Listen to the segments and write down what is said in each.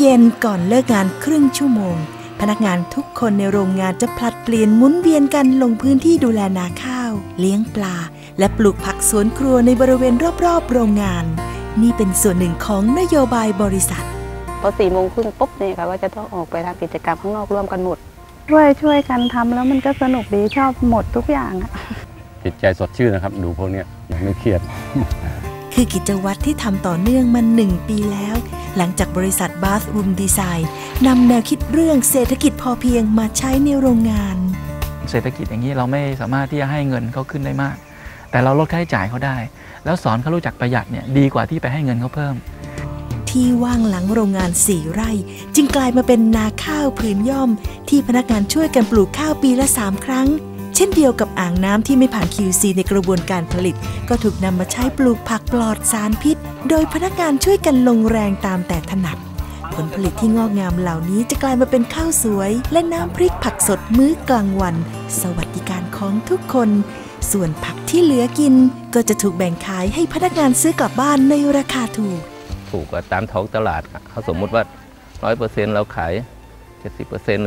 เย็นก่อนเลิกงานครึ่งชั่วโมงพนักงานทุกคนในโรงงานจะผลัดเปลี่ยนหมุนเวียนกันลงพื้นที่ดูแลนาข้าวเลี้ยงปลาและปลูกผักสวนครัวในบริเวณรอบๆโรงงานนี่เป็นส่วนหนึ่งของนโยบายบริษัทพอ4 โมงครึ่งปุ๊บเนี่ยค่ะก็จะต้องออกไปทำกิจกรรมข้างนอกร่วมกันหมดช่วยกันทำแล้วมันก็สนุกดีชอบหมดทุกอย่างจิตใจสดชื่นนะครับดูพวกนี้ไม่เครียดคือกิจวัตรที่ทำต่อเนื่องมา1 ปีแล้วหลังจากบริษัท Bathroom Design นำแนวคิดเรื่องเศรษฐกิจพอเพียงมาใช้ในโรงงานเศรษฐกิจอย่างนี้เราไม่สามารถที่จะให้เงินเขาขึ้นได้มากแต่เราลดค่าใช้จ่ายเขาได้แล้วสอนเขารู้จักประหยัดเนี่ยดีกว่าที่ไปให้เงินเขาเพิ่มที่ว่างหลังโรงงาน4 ไร่จึงกลายมาเป็นนาข้าวผืนย่อมที่พนักงานช่วยกันปลูกข้าวปีละ3 ครั้งเช่นเดียวกับอ่างน้ำที่ไม่ผ่าน QC ในกระบวนการผลิตก็ถูกนำมาใช้ปลูกผักปลอดสารพิษโดยพนักงานช่วยกันลงแรงตามแต่ถนัดผลผลิตที่งอกงามเหล่านี้จะกลายมาเป็นข้าวสวยและน้ำพริกผักสดมื้อกลางวันสวัสดิการของทุกคนส่วนผักที่เหลือกินก็จะถูกแบ่งขายให้พนักงานซื้อกลับบ้านในราคาถูกกว่าตามท้องตลาดเขาสมมติว่า 100% เราขาย 70% หรือ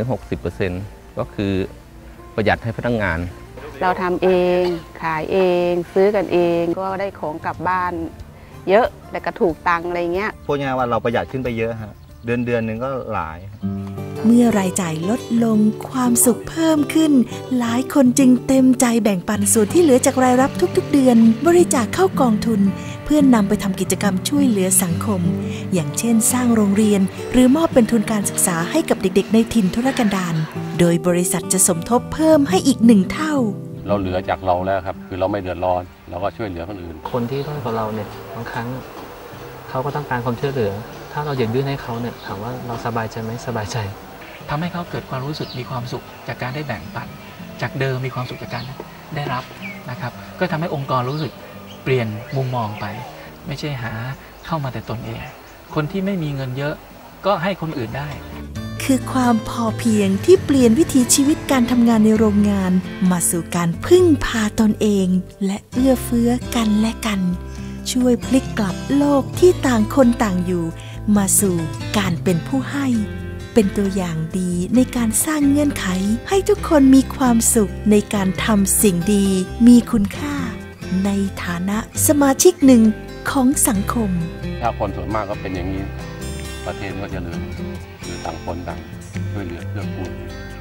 60% ก็คือประหยัดให้พนักงานเราทำเองขายเองซื้อกันเองก็ได้ของกลับบ้านเยอะแต่ก็ถูกตังอะไรเงี้ยพูดง่ายๆว่าเราประหยัดขึ้นไปเยอะฮะเดือนหนึ่งก็หลายเมื่อรายจ่ายลดลงความสุขเพิ่มขึ้นหลายคนจึงเต็มใจแบ่งปันส่วนที่เหลือจากรายรับทุกๆเดือนบริจาคเข้ากองทุนเพื่อนนำไปทำกิจกรรมช่วยเหลือสังคมอย่างเช่นสร้างโรงเรียนหรือมอบเป็นทุนการศึกษาให้กับเด็กๆในถิ่นทุรกันดารโดยบริษัทจะสมทบเพิ่มให้อีก1 เท่าเราเหลือจากเราแล้วครับคือเราไม่เดือดร้อนเราก็ช่วยเหลือคนอื่นคนที่ด้อยกว่าเราเนี่ยบางครั้งเขาก็ต้องการความช่วยเหลือถ้าเรายื่นให้เขาเนี่ยถามว่าเราสบายใจไหมสบายใจทำให้เขาเกิดความรู้สึกมีความสุขจากการได้แบ่งปันจากเดิมมีความสุขจากการได้รับนะครับก็ทำให้องค์กรรู้สึกเปลี่ยนมุมมองไปไม่ใช่หาเข้ามาแต่ตนเองคนที่ไม่มีเงินเยอะก็ให้คนอื่นได้คือความพอเพียงที่เปลี่ยนวิถีชีวิตการทำงานในโรงงานมาสู่การพึ่งพาตนเองและเอื้อเฟื้อกันและกันช่วยพลิกกลับโลกที่ต่างคนต่างอยู่มาสู่การเป็นผู้ให้เป็นตัวอย่างดีในการสร้างเงื่อนไขให้ทุกคนมีความสุขในการทำสิ่งดีมีคุณค่าในฐานะสมาชิกหนึ่งของสังคมถ้าคนส่วนมากก็เป็นอย่างนี้ประเทศก็จะเจริญคือต่างคนต่างช่วยเหลือเพื่อกูล